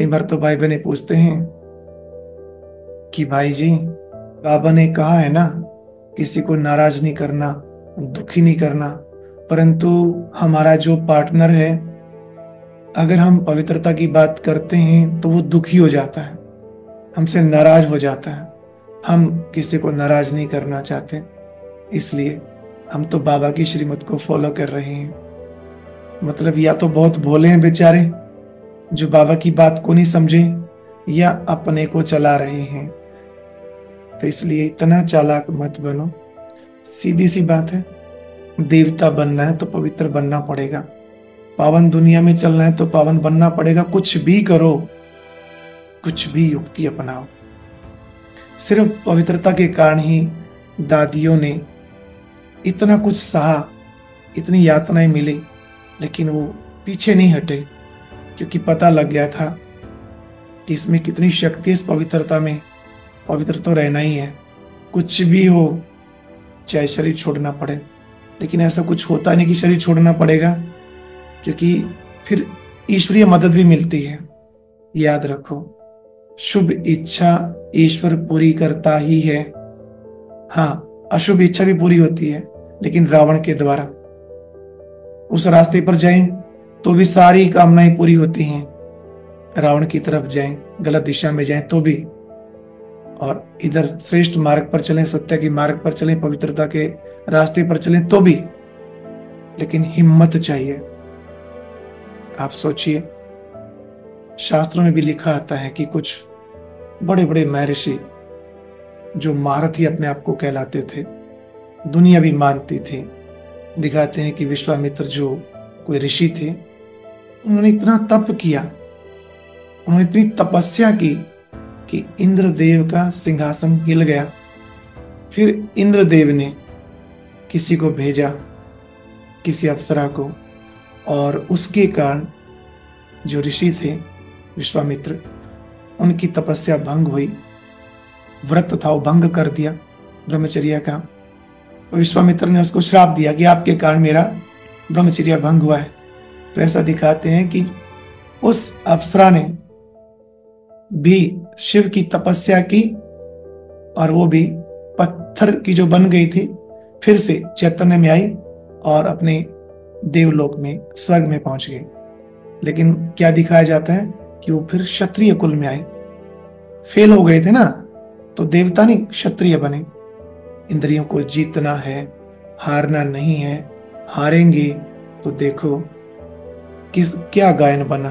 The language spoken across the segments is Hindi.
कई बार तो भाई बहनें पूछते हैं कि भाई जी, बाबा ने कहा है ना, किसी को नाराज नहीं करना, दुखी नहीं करना, परंतु हमारा जो पार्टनर है, अगर हम पवित्रता की बात करते हैं तो वो दुखी हो जाता है, हमसे नाराज हो जाता है। हम किसी को नाराज नहीं करना चाहते, इसलिए हम तो बाबा की श्रीमत को फॉलो कर रहे हैं। मतलब या तो बहुत भोले हैं बेचारे जो बाबा की बात को नहीं समझे, या अपने को चला रहे हैं। तो इसलिए इतना चालाक मत बनो। सीधी सी बात है, देवता बनना है तो पवित्र बनना पड़ेगा, पावन दुनिया में चलना है तो पावन बनना पड़ेगा। कुछ भी करो, कुछ भी युक्ति अपनाओ, सिर्फ पवित्रता के कारण ही दादियों ने इतना कुछ सहा, इतनी यातनाएं मिली, लेकिन वो पीछे नहीं हटे, क्योंकि पता लग गया था कि इसमें कितनी शक्ति है। इस पवित्रता में पवित्र तो रहना ही है, कुछ भी हो, चाहे शरीर छोड़ना पड़े। लेकिन ऐसा कुछ होता नहीं कि शरीर छोड़ना पड़ेगा, क्योंकि फिर ईश्वरीय मदद भी मिलती है। याद रखो, शुभ इच्छा ईश्वर पूरी करता ही है। हाँ, अशुभ इच्छा भी पूरी होती है, लेकिन रावण के द्वारा। उस रास्ते पर जाएं तो भी सारी कामनाएं पूरी होती हैं, रावण की तरफ जाएं, गलत दिशा में जाएं तो भी, और इधर श्रेष्ठ मार्ग पर चलें, सत्य के मार्ग पर चलें, पवित्रता के रास्ते पर चलें तो भी। लेकिन हिम्मत चाहिए। आप सोचिए, शास्त्रों में भी लिखा आता है कि कुछ बड़े बड़े महर्षि जो महारथी अपने आप को कहलाते थे, दुनिया भी मानती थी, दिखाते हैं कि विश्वामित्र जो कोई ऋषि थे, उन्होंने इतना तप किया, उन्होंने इतनी तपस्या की कि इंद्रदेव का सिंहासन हिल गया। फिर इंद्रदेव ने किसी को भेजा, किसी अप्सरा को, और उसके कारण जो ऋषि थे विश्वामित्र, उनकी तपस्या भंग हुई, व्रत था वो भंग कर दिया ब्रह्मचर्य का। तो विश्वामित्र ने उसको श्राप दिया कि आपके कारण मेरा ब्रह्मचर्य भंग हुआ है। तो ऐसा दिखाते हैं कि उस अप्सरा ने भी शिव की तपस्या की, और वो भी पत्थर की जो बन गई थी, फिर से चैतन्य में आई और अपने देवलोक में, स्वर्ग में पहुंच गई। लेकिन क्या दिखाया जाता है कि वो फिर क्षत्रिय कुल में आए। फेल हो गए थे ना, तो देवता नहीं, क्षत्रिय बने। इंद्रियों को जीतना है, हारना नहीं है। हारेंगे तो देखो किस क्या गायन बना,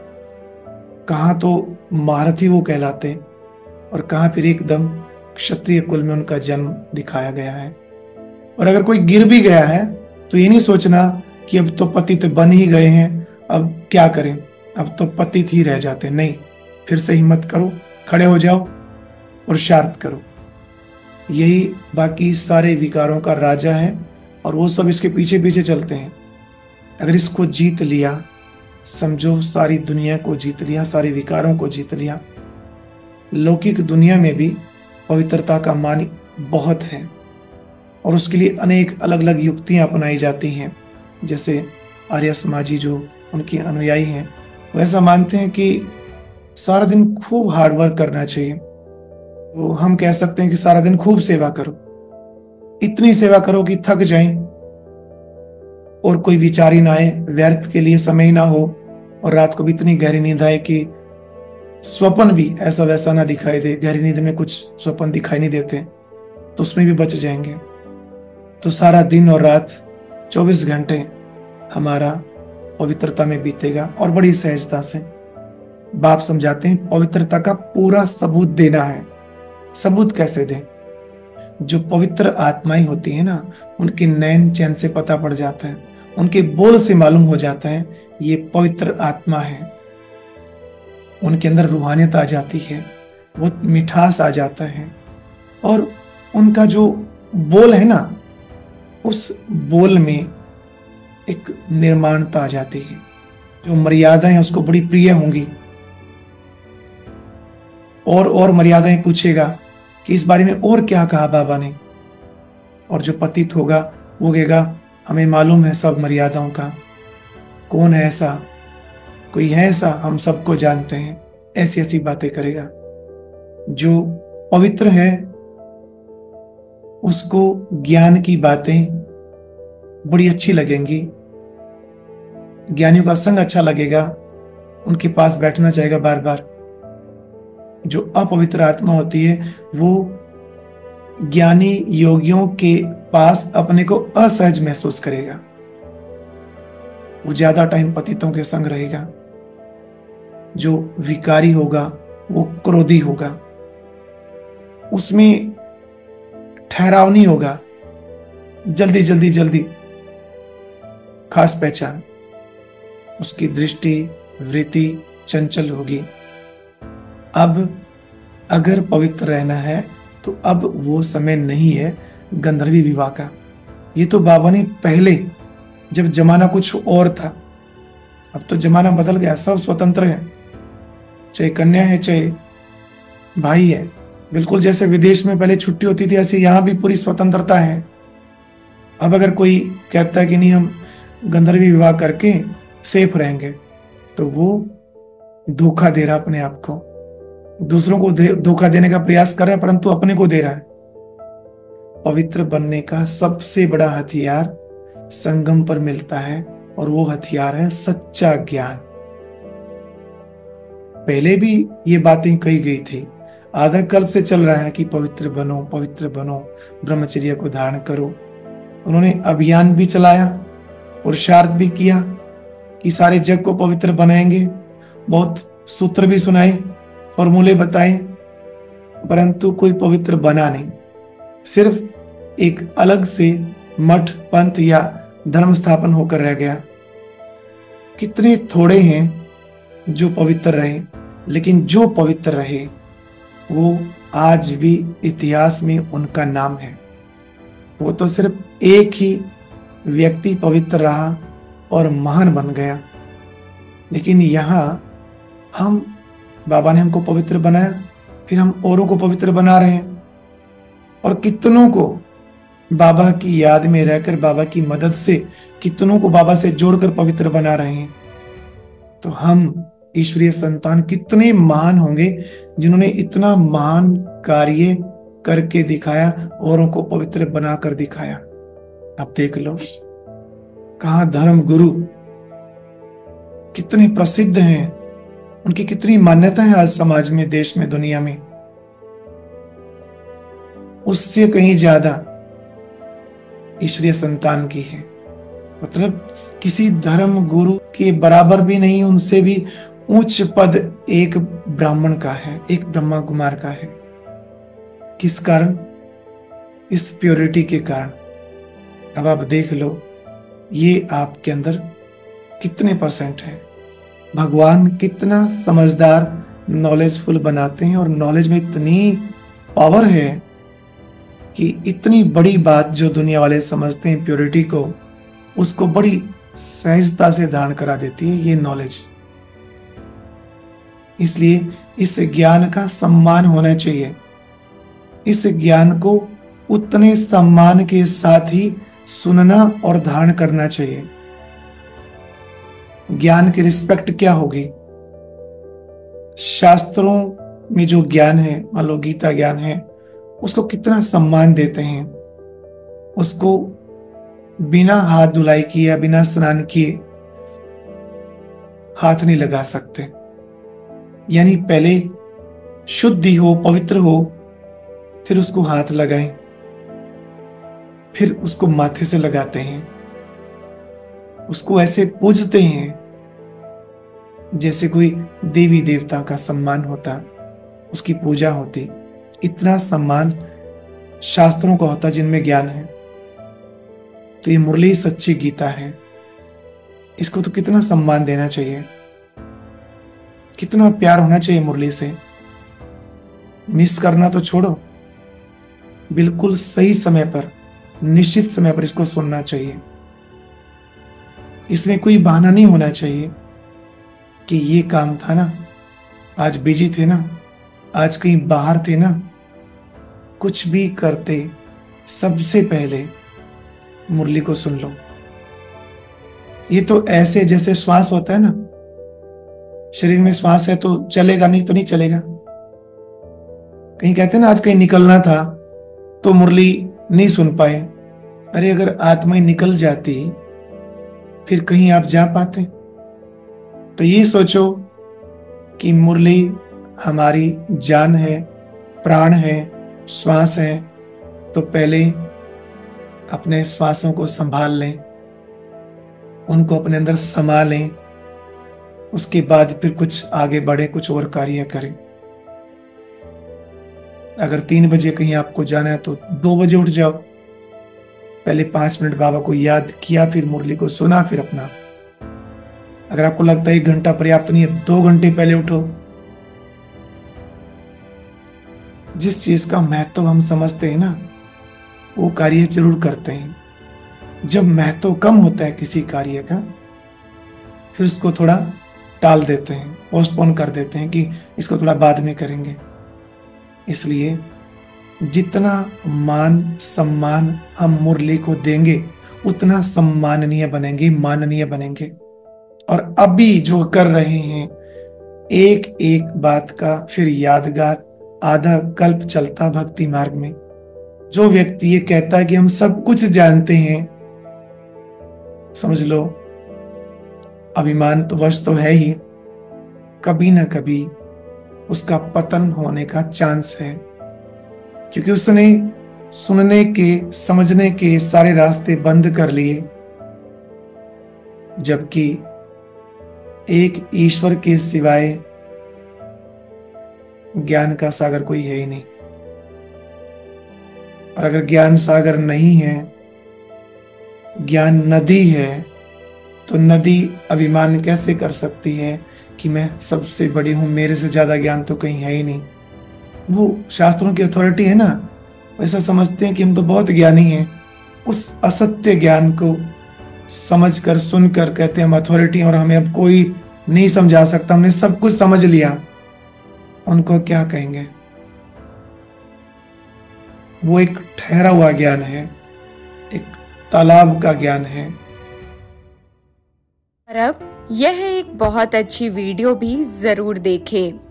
कहां तो महारथी वो कहलाते, और कहां फिर एकदम क्षत्रिय कुल में उनका जन्म दिखाया गया है। और अगर कोई गिर भी गया है तो ये नहीं सोचना कि अब तो पतित बन ही गए हैं, अब क्या करें, अब तो पतित ही रह जाते। नहीं, फिर से हिम्मत करो, खड़े हो जाओ, पुरुषार्थ करो। यही बाकी सारे विकारों का राजा है, और वो सब इसके पीछे पीछे चलते हैं। अगर इसको जीत लिया, समझो सारी दुनिया को जीत लिया, सारे विकारों को जीत लिया। लौकिक दुनिया में भी पवित्रता का मान बहुत है, और उसके लिए अनेक अलग अलग युक्तियां अपनाई जाती हैं। जैसे आर्य समाजी जो उनके अनुयायी हैं, वो ऐसा मानते हैं कि सारा दिन खूब हार्डवर्क करना चाहिए। तो हम कह सकते हैं कि सारा दिन खूब सेवा करो, इतनी सेवा करो कि थक जाएं और कोई विचार ही ना आए, व्यर्थ के लिए समय ही ना हो, और रात को भी इतनी गहरी नींद आए कि स्वप्न भी ऐसा वैसा ना दिखाई दे। गहरी नींद में कुछ स्वप्न दिखाई नहीं देते, तो उसमें भी बच जाएंगे। तो सारा दिन और रात 24 घंटे हमारा पवित्रता में बीतेगा, और बड़ी सहजता से। बाप समझाते हैं पवित्रता का पूरा सबूत देना है। सबूत कैसे दें? जो पवित्र आत्माएं होती है ना, उनके नैन चैन से पता पड़ जाता है, उनके बोल से मालूम हो जाता है ये पवित्र आत्मा है। उनके अंदर रूहानियत आ जाती है, वो मिठास आ जाता है, और उनका जो बोल है ना, उस बोल में एक निर्माणता आ जाती है। जो मर्यादाएं हैं उसको बड़ी प्रिय होंगी, और मर्यादाएं पूछेगा कि इस बारे में और क्या कहा बाबा ने। और जो पतित होगा वो कहेगा हमें मालूम है सब मर्यादाओं का, कौन है ऐसा, कोई है ऐसा, हम सबको जानते हैं। ऐसी ऐसी बातें करेगा। जो पवित्र है उसको ज्ञान की बातें बड़ी अच्छी लगेंगी, ज्ञानियों का संग अच्छा लगेगा, उनके पास बैठना चाहेगा बार बार। जो अपवित्र आत्मा होती है वो ज्ञानी योगियों के पास अपने को असहज महसूस करेगा, वो ज्यादा टाइम पतितों के संग रहेगा। जो विकारी होगा वो क्रोधी होगा, उसमें ठहराव नहीं होगा, जल्दी जल्दी जल्दी खास पहचान, उसकी दृष्टि वृत्ति चंचल होगी। अब अगर पवित्र रहना है तो अब वो समय नहीं है गंधर्वी विवाह का। ये तो बाबा ने पहले, जब जमाना कुछ और था, अब तो जमाना बदल गया, सब स्वतंत्र है, चाहे कन्या है चाहे भाई है। बिल्कुल जैसे विदेश में पहले छुट्टी होती थी ऐसे यहाँ भी पूरी स्वतंत्रता है। अब अगर कोई कहता है कि नहीं हम गंधर्वी विवाह करके सेफ रहेंगे, तो वो धोखा दे रहा अपने आप को, दूसरों को धोखा देने का प्रयास कर रहा है परंतु अपने को दे रहा है। पवित्र बनने का सबसे बड़ा हथियार संगम पर मिलता है और वो हथियार है सच्चा ज्ञान। पहले भी ये बातें कही गई थी, आधा कल्प से चल रहा है कि पवित्र बनो पवित्र बनो, ब्रह्मचर्य को धारण करो। उन्होंने अभियान भी चलाया, पुरुषार्थ भी किया कि सारे जग को पवित्र बनाएंगे, बहुत सूत्र भी सुनाए, फॉर्मूले बताए, परंतु कोई पवित्र बना नहीं। सिर्फ एक अलग से मठ पंथ या धर्म स्थापन होकर रह गया। कितने थोड़े हैं जो पवित्र रहे, लेकिन जो पवित्र रहे वो आज भी इतिहास में उनका नाम है। वो तो सिर्फ एक ही व्यक्ति पवित्र रहा और महान बन गया, लेकिन यहाँ हम, बाबा ने हमको पवित्र बनाया, फिर हम औरों को पवित्र बना रहे हैं और कितनों को बाबा की याद में रहकर, बाबा की मदद से कितनों को बाबा से जोड़कर पवित्र बना रहे हैं। तो हम ईश्वरीय संतान कितने महान होंगे जिन्होंने इतना महान कार्य करके दिखाया, औरों को पवित्र बनाकर दिखाया। अब देख लो कहा धर्म गुरु कितने प्रसिद्ध हैं, उनकी कितनी मान्यता है आज समाज में, देश में, दुनिया में। उससे कहीं ज्यादा ईश्वरीय संतान की है, मतलब किसी धर्म गुरु के बराबर भी नहीं, उनसे भी उच्च पद एक ब्राह्मण का है, एक ब्रह्मा कुमार का है। किस कारण? इस प्योरिटी के कारण। अब आप देख लो ये आपके अंदर कितने परसेंट है। भगवान कितना समझदार, नॉलेजफुल बनाते हैं और नॉलेज में इतनी पावर है कि इतनी बड़ी बात जो दुनिया वाले समझते हैं प्योरिटी को, उसको बड़ी सहजता से धारण करा देती है ये नॉलेज। इसलिए इस ज्ञान का सम्मान होना चाहिए। इस ज्ञान को उतने सम्मान के साथ ही सुनना और धारण करना चाहिए। ज्ञान की रिस्पेक्ट क्या होगी? शास्त्रों में जो ज्ञान है, मान लो गीता ज्ञान है, उसको कितना सम्मान देते हैं। उसको बिना हाथ धुलाई किए या बिना स्नान किए हाथ नहीं लगा सकते। यानी पहले शुद्धि हो, पवित्र हो, फिर उसको हाथ लगाएं, फिर उसको माथे से लगाते हैं, उसको ऐसे पूजते हैं जैसे कोई देवी देवता का सम्मान होता, उसकी पूजा होती। इतना सम्मान शास्त्रों का होता जिनमें ज्ञान है। तो ये मुरली सच्ची गीता है, इसको तो कितना सम्मान देना चाहिए, कितना प्यार होना चाहिए मुरली से। मिस करना तो छोड़ो, बिल्कुल सही समय पर, निश्चित समय पर इसको सुनना चाहिए। इसमें कोई बहाना नहीं होना चाहिए कि ये काम था ना, आज बिजी थे ना, आज कहीं बाहर थे ना। कुछ भी करते सबसे पहले मुरली को सुन लो। ये तो ऐसे जैसे श्वास होता है ना, शरीर में श्वास है तो चलेगा, नहीं तो नहीं चलेगा। कहीं कहते हैं ना आज कहीं निकलना था तो मुरली नहीं सुन पाए। अरे अगर आत्मा ही निकल जाती फिर कहीं आप जा पाते? तो ये सोचो कि मुरली हमारी जान है, प्राण है, श्वास है, तो पहले अपने श्वासों को संभाल लें, उनको अपने अंदर समा लें, उसके बाद फिर कुछ आगे बढ़े, कुछ और कार्य करें। अगर 3 बजे कहीं आपको जाना है तो 2 बजे उठ जाओ, पहले 5 मिनट बाबा को याद किया, फिर मुरली को सुना, फिर अपना। अगर आपको लगता है 1 घंटा पर्याप्त नहीं है, 2 घंटे पहले उठो। जिस चीज का महत्व हम समझते हैं ना, वो कार्य जरूर करते हैं। जब महत्व कम होता है किसी कार्य का, फिर उसको थोड़ा टाल देते हैं, पोस्टपोन कर देते हैं कि इसको थोड़ा बाद में करेंगे। इसलिए जितना मान सम्मान हम मुरली को देंगे, उतना सम्माननीय बनेंगे, माननीय बनेंगे। और अभी जो कर रहे हैं, एक एक बात का फिर यादगार आधा कल्प चलता भक्ति मार्ग में। जो व्यक्ति ये कहता है कि हम सब कुछ जानते हैं, समझ लो अभिमान तो वश तो है ही, कभी ना कभी उसका पतन होने का चांस है। क्योंकि उसने सुनने के, समझने के सारे रास्ते बंद कर लिए, जबकि एक ईश्वर के सिवाय ज्ञान का सागर कोई है ही नहीं। और अगर ज्ञान सागर नहीं है, ज्ञान नदी है, तो नदी अभिमान कैसे कर सकती है कि मैं सबसे बड़ी हूं, मेरे से ज्यादा ज्ञान तो कहीं है ही नहीं। वो शास्त्रों की अथॉरिटी है ना, वैसा समझते हैं कि हम तो बहुत ज्ञानी हैं। उस असत्य ज्ञान को समझकर, सुनकर कहते हैं हम अथॉरिटी और हमें अब कोई नहीं समझा सकता, हमने सब कुछ समझ लिया। उनको क्या कहेंगे? वो एक ठहरा हुआ ज्ञान है, एक तालाब का ज्ञान है। और अब यह एक बहुत अच्छी वीडियो भी जरूर देखें।